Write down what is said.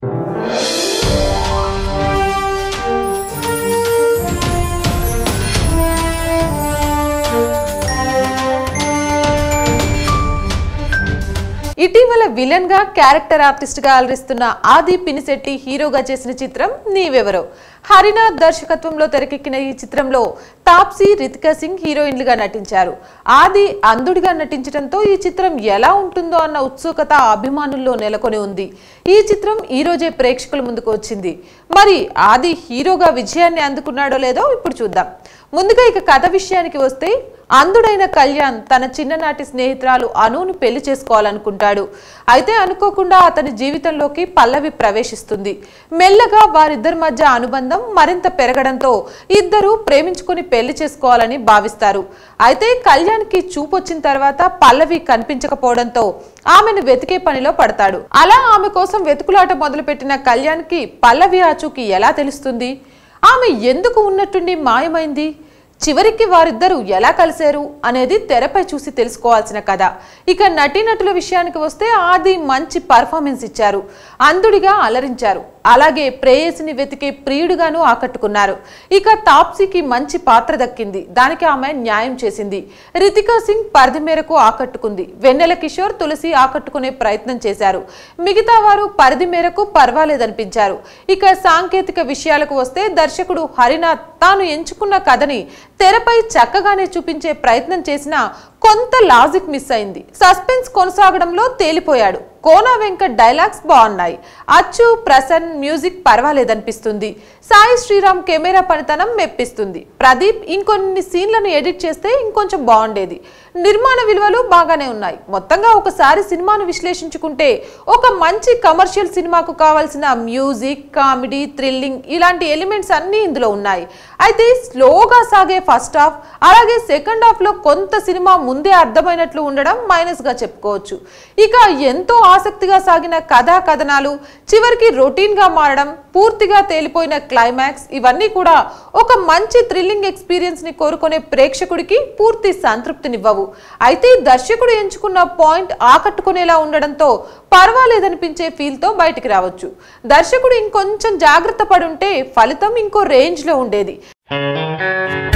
ఇటీవల విలన్ గా character artist గా అలరిస్తున్న ఆది పినిశెట్టి హీరోగా చేసిన చిత్రం నీవెవరో. హరినాథ్ దర్శకత్వంలో తెరకెక్కిన ఈ చిత్రంలో తాప్సీ, రితికా సింగ్ హీరోయిన్లుగా నటించారు. ఆది అంధుడిగా నటించడంతో ఈ చిత్రం ఎలా ఉంటుందో అన్న ఉత్సుకత అభిమానుల్లో నెలకొని ఉంది. ఈ చిత్రం ఈ రోజే ప్రేక్షకుల ముందుకు వచ్చింది. మరి ఆది హీరోగా విజయాన్ని అందుకున్నాడో లేదో ఇప్పుడు చూద్దాం. ముందుగా ఇక కథ విషయానికి వస్తే, అంధుడైన కళ్యాణ్ తన చిన్ననాటి స్నేహితురాలు అనును పెళ్లి చేసుకోవాలనుకుంటాడు. అయితే అనుకోకుండా అతని జీవితంలోకి పల్లవి ప్రవేశిస్తుంది. మెల్లగా వారిద్దరి మధ్య అనుబంధం మరింత పెరగడంతో ఇద్దరు ప్రేమించుకుని పెళ్లి చేసుకోవాలని భావిస్తారు. అయితే కళ్యాణ్కి చూపొచ్చిన తర్వాత పల్లవి కనిపించకపోవడంతో ఆమెను వెతికే పనిలో పడతాడు. అలా ఆమె కోసం వెతుకులాట మొదలుపెట్టిన కళ్యాణ్కి పల్లవి ఆచూకీ ఎలా తెలుస్తుంది? ఆమె ఎందుకు ఉన్నట్టుండి మాయమైంది? చివరికి వారిద్దరూ ఎలా కలిశారు అనేది తెరపై చూసి తెలుసుకోవాల్సిన కథ. ఇక నటీనటుల విషయానికి వస్తే ఆది మంచి పర్ఫార్మెన్స్ ఇచ్చారు. అంధుడిగా అలరించారు. అలాగే ప్రేయసిని వెతికే ప్రియుడుగాను ఆకట్టుకున్నారు. ఇక తాప్సీకి మంచి పాత్ర దక్కింది. దానికి ఆమె న్యాయం చేసింది. రితికా సింగ్ పరిధి మేరకు ఆకట్టుకుంది. వెన్నెల కిషోర్, తులసి ఆకట్టుకునే ప్రయత్నం చేశారు. మిగతా వారు పరిధి మేరకు పర్వాలేదనిపించారు. ఇక సాంకేతిక విషయాలకు వస్తే దర్శకుడు హరినాథ్ తాను ఎంచుకున్న కథని తెరపై చక్కగానే చూపించే ప్రయత్నం చేసినా కొంత లాజిక్ మిస్ అయింది. సస్పెన్స్ కొనసాగడంలో తేలిపోయాడు. కోన వెంకట్ డైలాగ్స్ బాగున్నాయి. అచ్చు, ప్రసన్ మ్యూజిక్ పర్వాలేదనిపిస్తుంది. సాయి శ్రీరామ్ కెమెరా పనితనం మెప్పిస్తుంది. ప్రదీప్ ఇంకొన్ని సీన్లను ఎడిట్ చేస్తే ఇంకొంచెం బాగుండేది. నిర్మాణ విలువలు బాగానే ఉన్నాయి. మొత్తంగా ఒకసారి సినిమాను విశ్లేషించుకుంటే ఒక మంచి కమర్షియల్ సినిమాకు కావాల్సిన మ్యూజిక్, కామెడీ, థ్రిల్లింగ్ ఇలాంటి ఎలిమెంట్స్ అన్నీ ఇందులో ఉన్నాయి. అయితే స్లోగా సాగే ఫస్ట్ హాఫ్, అలాగే సెకండ్ హాఫ్ లో కొంత సినిమా ముందే అర్థమైనట్లు ఉండడం మైనస్ గా చెప్పుకోవచ్చు. ఇక ఎంతో ఆసక్తిగా సాగిన కథా కథనాలు చివరికి రొటీన్ గా మారడం, పూర్తిగా తేలిపోయిన క్లైమాక్స్ ఇవన్నీ కూడా ఒక మంచి థ్రిల్లింగ్ ఎక్స్పీరియన్స్ ని కోరుకునే ప్రేక్షకుడికి పూర్తి సంతృప్తినివ్వవు. అయితే దర్శకుడు ఎంచుకున్న పాయింట్ ఆకట్టుకునేలా ఉండడంతో పర్వాలేదనిపించే ఫీల్ తో బయటికి రావచ్చు. దర్శకుడు ఇంకొంచెం జాగ్రత్త పడుంటే ఫలితం ఇంకో రేంజ్ లో ఉండేది.